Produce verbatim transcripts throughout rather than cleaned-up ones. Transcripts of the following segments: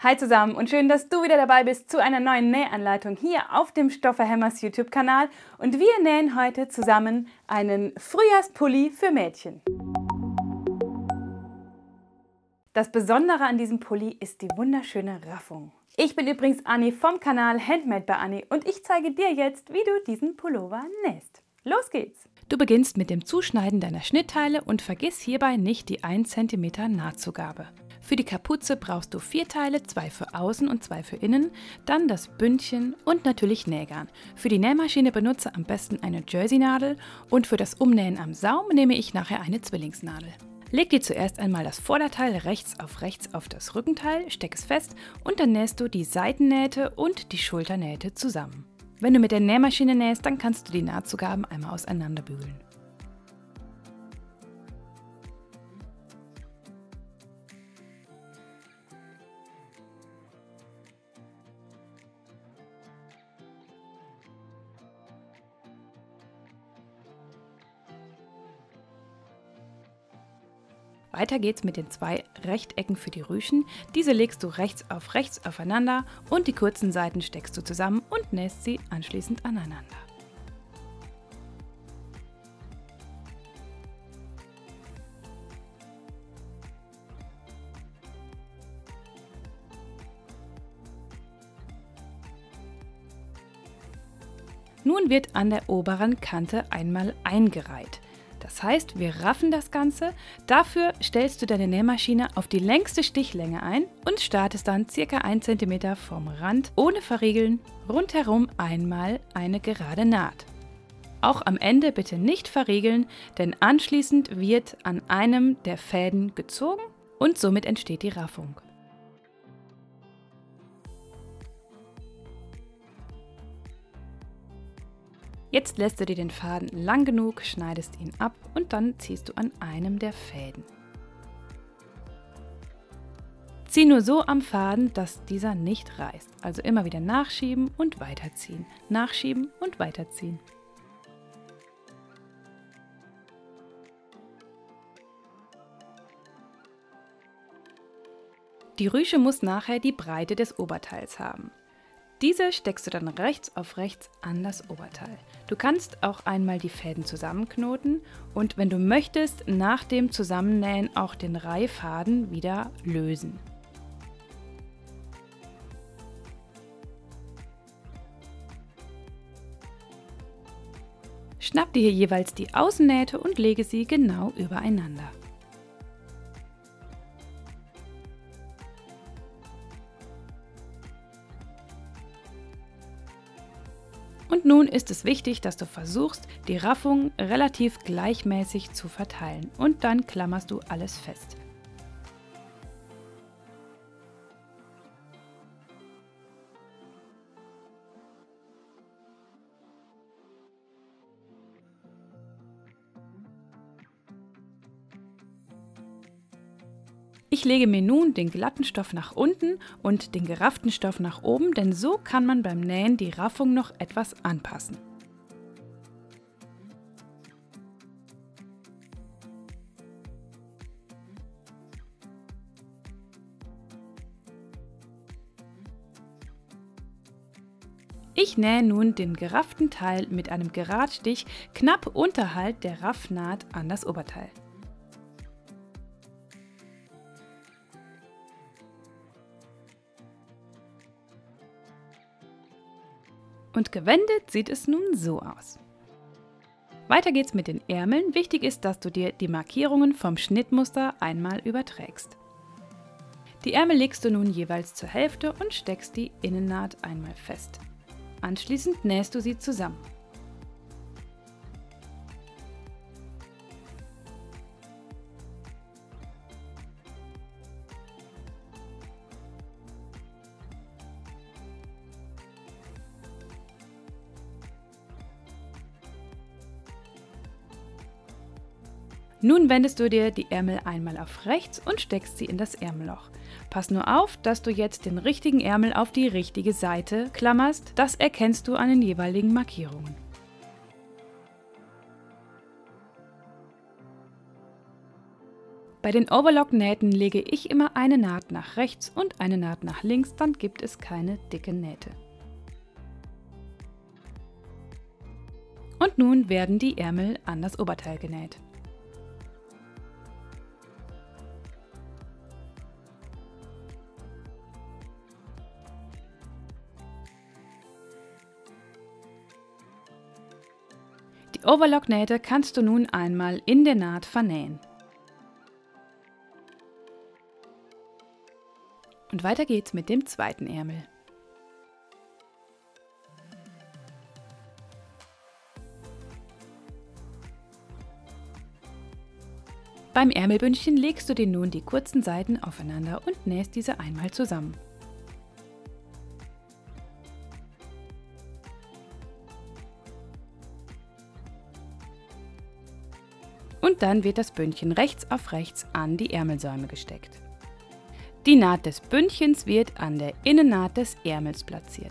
Hi zusammen und schön, dass du wieder dabei bist zu einer neuen Nähanleitung hier auf dem Stoffe Hammers YouTube-Kanal. Und wir nähen heute zusammen einen Frühjahrspulli für Mädchen. Das Besondere an diesem Pulli ist die wunderschöne Raffung. Ich bin übrigens Anni vom Kanal Handmade by Anni und ich zeige dir jetzt, wie du diesen Pullover nähst. Los geht's! Du beginnst mit dem Zuschneiden deiner Schnittteile und vergiss hierbei nicht die ein Zentimeter Nahtzugabe. Für die Kapuze brauchst du vier Teile, zwei für außen und zwei für innen, dann das Bündchen und natürlich Nähgarn. Für die Nähmaschine benutze am besten eine Jersey-Nadel und für das Umnähen am Saum nehme ich nachher eine Zwillingsnadel. Leg dir zuerst einmal das Vorderteil rechts auf rechts auf das Rückenteil, steck es fest und dann nähst du die Seitennähte und die Schulternähte zusammen. Wenn du mit der Nähmaschine nähst, dann kannst du die Nahtzugaben einmal auseinanderbügeln. Weiter geht's mit den zwei Rechtecken für die Rüschen. Diese legst du rechts auf rechts aufeinander und die kurzen Seiten steckst du zusammen und nähst sie anschließend aneinander. Nun wird an der oberen Kante einmal eingereiht. Das heißt, wir raffen das Ganze. Dafür stellst du deine Nähmaschine auf die längste Stichlänge ein und startest dann ca. ein Zentimeter vom Rand ohne Verriegeln rundherum einmal eine gerade Naht. Auch am Ende bitte nicht verriegeln, denn anschließend wird an einem der Fäden gezogen und somit entsteht die Raffung. Jetzt lässt du dir den Faden lang genug, schneidest ihn ab und dann ziehst du an einem der Fäden. Zieh nur so am Faden, dass dieser nicht reißt. Also immer wieder nachschieben und weiterziehen. Nachschieben und weiterziehen. Die Rüsche muss nachher die Breite des Oberteils haben. Diese steckst du dann rechts auf rechts an das Oberteil. Du kannst auch einmal die Fäden zusammenknoten und wenn du möchtest, nach dem Zusammennähen auch den Reihfaden wieder lösen. Schnapp dir hier jeweils die Außennähte und lege sie genau übereinander. Und nun ist es wichtig, dass du versuchst, die Raffung relativ gleichmäßig zu verteilen und dann klammerst du alles fest. Ich lege mir nun den glatten Stoff nach unten und den gerafften Stoff nach oben, denn so kann man beim Nähen die Raffung noch etwas anpassen. Ich nähe nun den gerafften Teil mit einem Geradstich knapp unterhalb der Raffnaht an das Oberteil. Und gewendet sieht es nun so aus. Weiter geht's mit den Ärmeln. Wichtig ist, dass du dir die Markierungen vom Schnittmuster einmal überträgst. Die Ärmel legst du nun jeweils zur Hälfte und steckst die Innennaht einmal fest. Anschließend nähst du sie zusammen. Nun wendest du dir die Ärmel einmal auf rechts und steckst sie in das Ärmelloch. Pass nur auf, dass du jetzt den richtigen Ärmel auf die richtige Seite klammerst. Das erkennst du an den jeweiligen Markierungen. Bei den Overlock-Nähten lege ich immer eine Naht nach rechts und eine Naht nach links, dann gibt es keine dicken Nähte. Und nun werden die Ärmel an das Oberteil genäht. Die Overlock-Nähte kannst du nun einmal in der Naht vernähen. Und weiter geht's mit dem zweiten Ärmel. Beim Ärmelbündchen legst du dir nun die kurzen Seiten aufeinander und nähst diese einmal zusammen. Und dann wird das Bündchen rechts auf rechts an die Ärmelsäume gesteckt. Die Naht des Bündchens wird an der Innennaht des Ärmels platziert.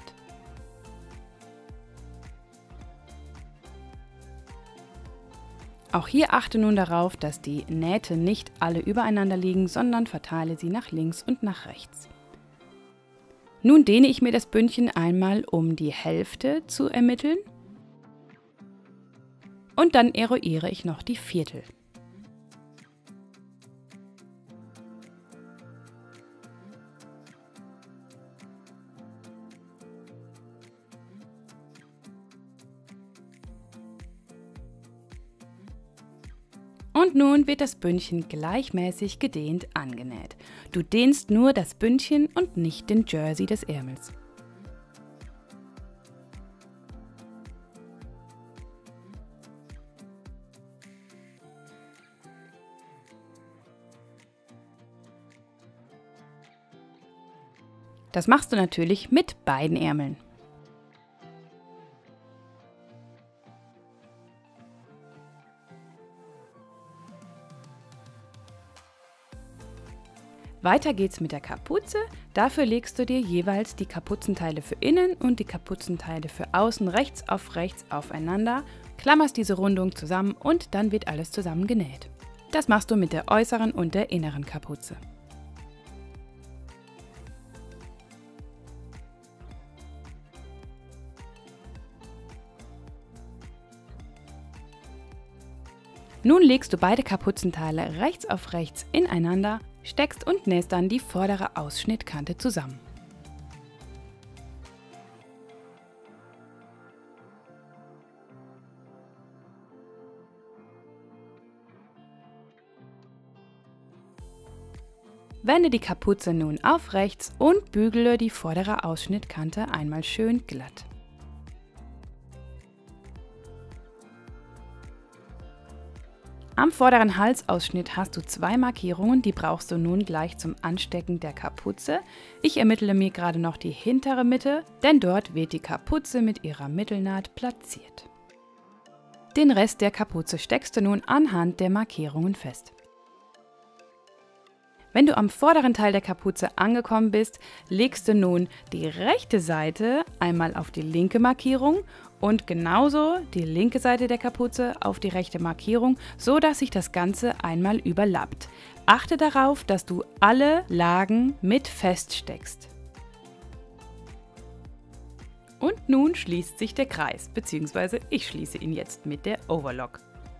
Auch hier achte nun darauf, dass die Nähte nicht alle übereinander liegen, sondern verteile sie nach links und nach rechts. Nun dehne ich mir das Bündchen einmal, um die Hälfte zu ermitteln, und dann eruiere ich noch die Viertel. Und nun wird das Bündchen gleichmäßig gedehnt angenäht. Du dehnst nur das Bündchen und nicht den Jersey des Ärmels. Das machst du natürlich mit beiden Ärmeln. Weiter geht's mit der Kapuze. Dafür legst du dir jeweils die Kapuzenteile für innen und die Kapuzenteile für außen rechts auf rechts aufeinander, klammerst diese Rundung zusammen und dann wird alles zusammen genäht. Das machst du mit der äußeren und der inneren Kapuze. Nun legst du beide Kapuzenteile rechts auf rechts ineinander, steckst und nähst dann die vordere Ausschnittkante zusammen. Wende die Kapuze nun auf rechts und bügele die vordere Ausschnittkante einmal schön glatt. Am vorderen Halsausschnitt hast du zwei Markierungen, die brauchst du nun gleich zum Anstecken der Kapuze. Ich ermittle mir gerade noch die hintere Mitte, denn dort wird die Kapuze mit ihrer Mittelnaht platziert. Den Rest der Kapuze steckst du nun anhand der Markierungen fest. Wenn du am vorderen Teil der Kapuze angekommen bist, legst du nun die rechte Seite einmal auf die linke Markierung und genauso die linke Seite der Kapuze auf die rechte Markierung, so dass sich das Ganze einmal überlappt. Achte darauf, dass du alle Lagen mit feststeckst. Und nun schließt sich der Kreis, beziehungsweise ich schließe ihn jetzt mit der Overlock.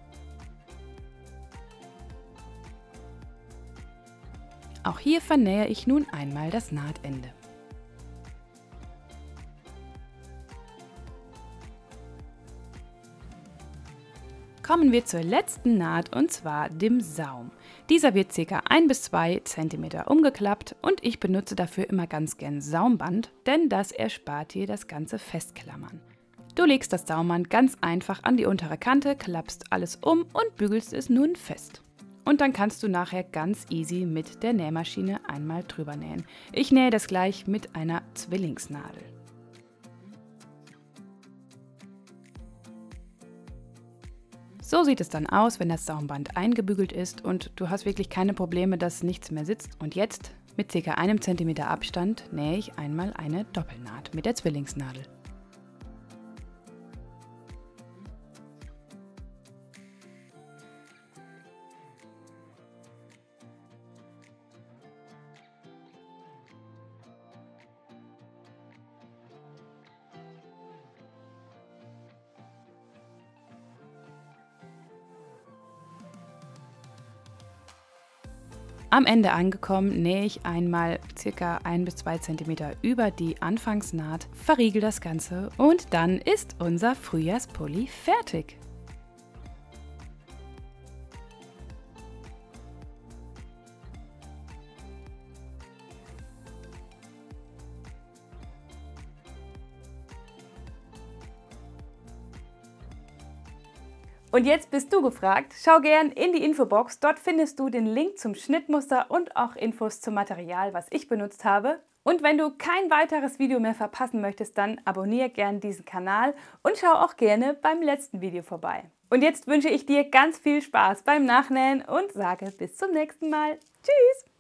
Auch hier vernähe ich nun einmal das Nahtende. Kommen wir zur letzten Naht und zwar dem Saum. Dieser wird ca. ein bis zwei Zentimeter umgeklappt und ich benutze dafür immer ganz gern Saumband, denn das erspart dir das ganze Festklammern. Du legst das Saumband ganz einfach an die untere Kante, klappst alles um und bügelst es nun fest. Und dann kannst du nachher ganz easy mit der Nähmaschine einmal drüber nähen. Ich nähe das gleich mit einer Zwillingsnadel. So sieht es dann aus, wenn das Saumband eingebügelt ist und du hast wirklich keine Probleme, dass nichts mehr sitzt. Und jetzt mit ca. einem Zentimeter Abstand nähe ich einmal eine Doppelnaht mit der Zwillingsnadel. Am Ende angekommen, nähe ich einmal ca. ein bis zwei Zentimeter über die Anfangsnaht, verriegel das Ganze und dann ist unser Frühjahrspulli fertig. Und jetzt bist du gefragt. Schau gern in die Infobox, dort findest du den Link zum Schnittmuster und auch Infos zum Material, was ich benutzt habe. Und wenn du kein weiteres Video mehr verpassen möchtest, dann abonniere gern diesen Kanal und schau auch gerne beim letzten Video vorbei. Und jetzt wünsche ich dir ganz viel Spaß beim Nachnähen und sage bis zum nächsten Mal. Tschüss!